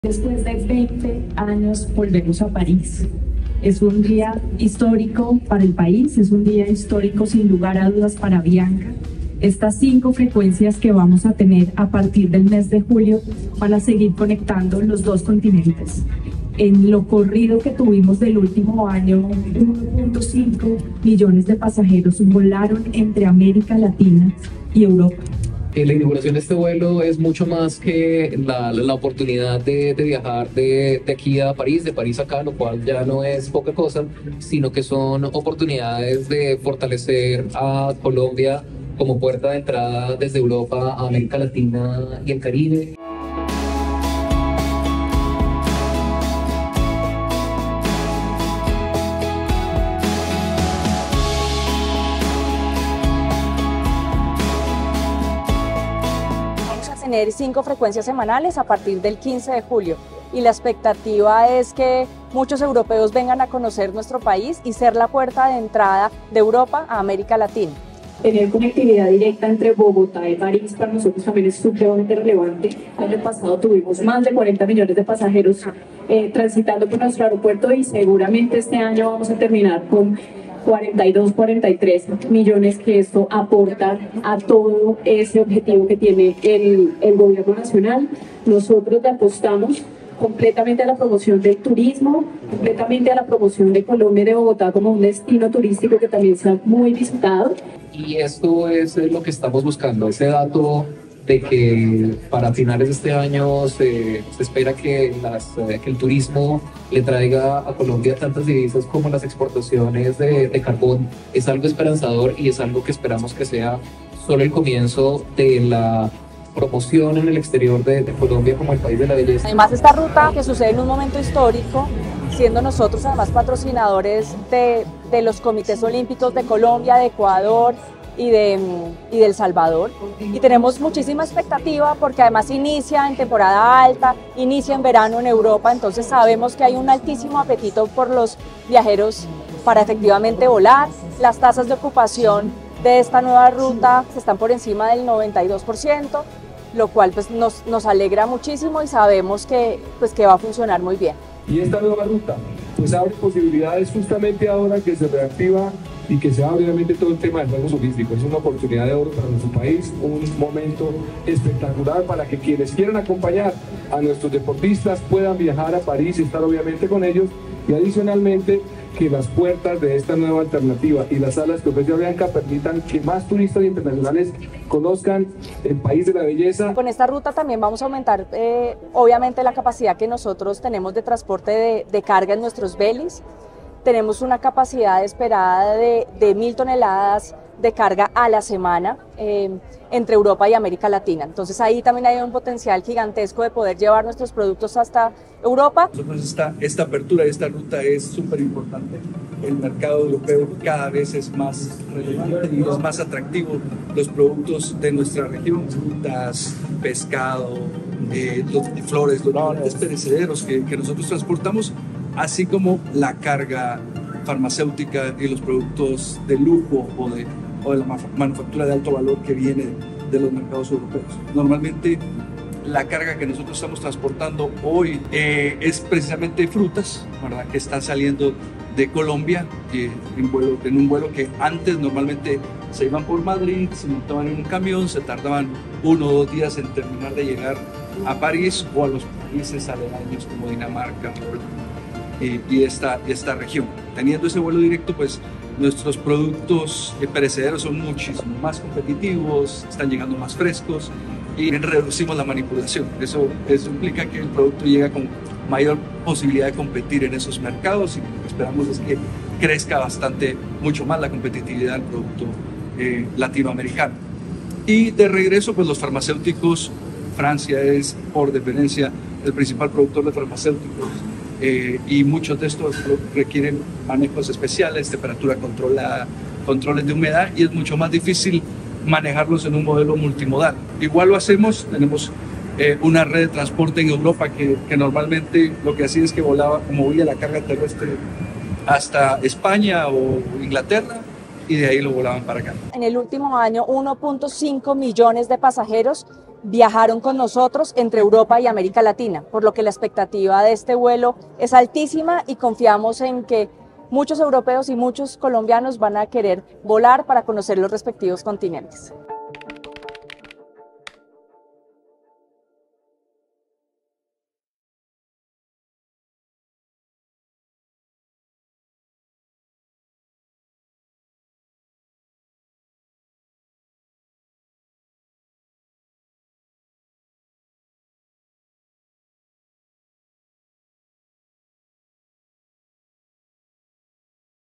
Después de 20 años volvemos a París. Es un día histórico para el país, es un día histórico sin lugar a dudas para Bianca. Estas 5 frecuencias que vamos a tener a partir del mes de julio van a seguir conectando los dos continentes. En lo corrido que tuvimos del último año, 1.5 millones de pasajeros volaron entre América Latina y Europa. La inauguración de este vuelo es mucho más que la oportunidad de viajar de aquí a París, de París acá, lo cual ya no es poca cosa, sino que son oportunidades de fortalecer a Colombia como puerta de entrada desde Europa a América Latina y el Caribe. Tener 5 frecuencias semanales a partir del 15 de julio y la expectativa es que muchos europeos vengan a conocer nuestro país y ser la puerta de entrada de Europa a América Latina. Tener conectividad directa entre Bogotá y París para nosotros también es supremamente relevante. El año pasado tuvimos más de 40 millones de pasajeros transitando por nuestro aeropuerto y seguramente este año vamos a terminar con 42, 43 millones, que esto aporta a todo ese objetivo que tiene el gobierno nacional. Nosotros le apostamos completamente a la promoción del turismo, completamente a la promoción de Colombia y de Bogotá como un destino turístico que también sea muy visitado. Y esto es lo que estamos buscando, ese dato de que para finales de este año se espera que el turismo le traiga a Colombia tantas divisas como las exportaciones de carbón. Es algo esperanzador y es algo que esperamos que sea solo el comienzo de la promoción en el exterior de Colombia como el país de la belleza. Además, esta ruta que sucede en un momento histórico, siendo nosotros además patrocinadores de los comités olímpicos de Colombia, de Ecuador y de El Salvador, y tenemos muchísima expectativa porque además inicia en temporada alta, inicia en verano en Europa, entonces sabemos que hay un altísimo apetito por los viajeros para efectivamente volar. Las tasas de ocupación de esta nueva ruta están por encima del 92%, lo cual pues nos alegra muchísimo y sabemos que va a funcionar muy bien. Y esta nueva ruta pues abre posibilidades justamente ahora que se reactiva y que se abre obviamente todo el tema del juego turístico. Es una oportunidad de oro para nuestro país, un momento espectacular para que quienes quieran acompañar a nuestros deportistas puedan viajar a París y estar obviamente con ellos, y adicionalmente que las puertas de esta nueva alternativa y las salas que ofrece Bianca permitan que más turistas internacionales conozcan el país de la belleza. Con esta ruta también vamos a aumentar obviamente la capacidad que nosotros tenemos de transporte de carga en nuestros belis. Tenemos una capacidad esperada de 1.000 toneladas de carga a la semana entre Europa y América Latina. Entonces ahí también hay un potencial gigantesco de poder llevar nuestros productos hasta Europa. Nosotros esta apertura de esta ruta es súper importante. El mercado europeo cada vez es más relevante y es más atractivo. Los productos de nuestra región, frutas, pescado, flores, los diferentes perecederos que nosotros transportamos, así como la carga farmacéutica y los productos de lujo o de la manufactura de alto valor que viene de los mercados europeos. Normalmente la carga que nosotros estamos transportando hoy es precisamente frutas, ¿verdad?, que están saliendo de Colombia en un vuelo que antes normalmente se iban por Madrid, se montaban en un camión, se tardaban 1 o 2 días en terminar de llegar a París o a los países aledaños como Dinamarca y esta región. Teniendo ese vuelo directo, pues nuestros productos perecederos son muchísimo más competitivos, están llegando más frescos y reducimos la manipulación. Eso implica que el producto llega con mayor posibilidad de competir en esos mercados, y lo que esperamos es que crezca bastante, mucho más la competitividad del producto latinoamericano. Y de regreso, pues los farmacéuticos, Francia es por dependencia el principal productor de farmacéuticos, y muchos de estos requieren manejos especiales, temperatura controlada, controles de humedad, y es mucho más difícil manejarlos en un modelo multimodal. Igual lo hacemos, tenemos una red de transporte en Europa que normalmente lo que hacía es que movía la carga terrestre hasta España o Inglaterra, y de ahí lo volaban para acá. En el último año, 1.5 millones de pasajeros viajaron con nosotros entre Europa y América Latina, por lo que la expectativa de este vuelo es altísima y confiamos en que muchos europeos y muchos colombianos van a querer volar para conocer los respectivos continentes.